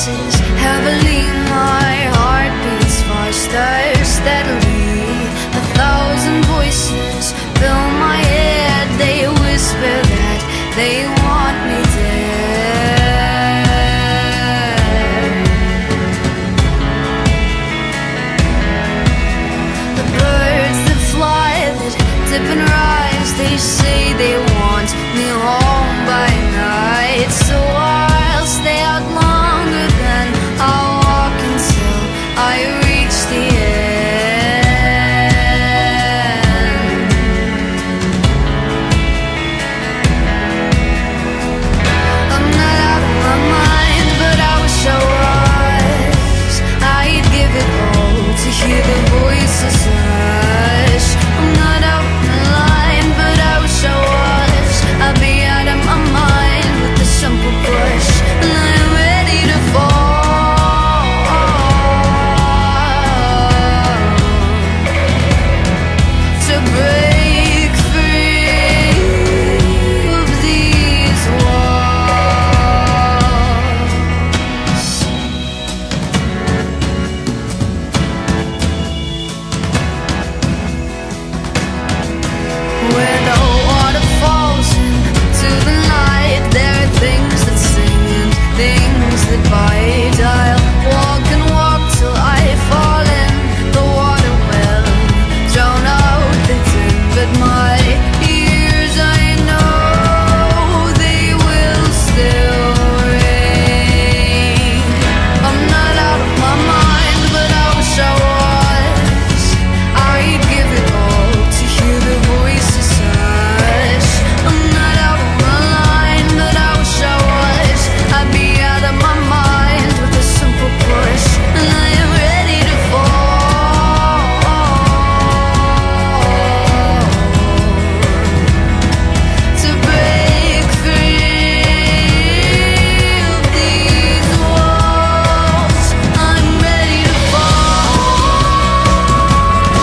rises heavily, my heart beats faster, steadily. 1,000 voices fill my head, they whisper that they want me dead. The birds that fly, that dip and rise, they say they want me home by night. So I'll stay out longer than I'll walk until I reach the end. I'm not out of my mind, but I wish I was. I'd give it all to hear the voices hush. I'm not out of my line, but I wish I was. I'd be out of my mind with a simple push, and I am ready to fall, to break free of these walls. Where the water falls into the night, there are things that sing and things that bite. I'll walk and walk till I fall in the water well, drown out the din, but my ears, I know they will still ring. I'm not out of my mind, but I wish I was. I'd give it all to hear the voices hush. I'm not out of my line, but I wish I was. I'd be out of my mind with a simple push, and I am ready to fall, to break free of these walls. I'm ready to fall,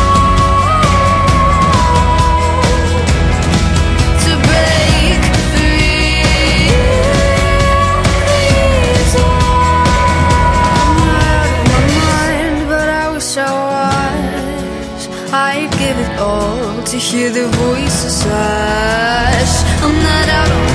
to break free of these walls. I'm out of my mind, but I wish I was. I'd give it all to hear the voices hush. I'm not out of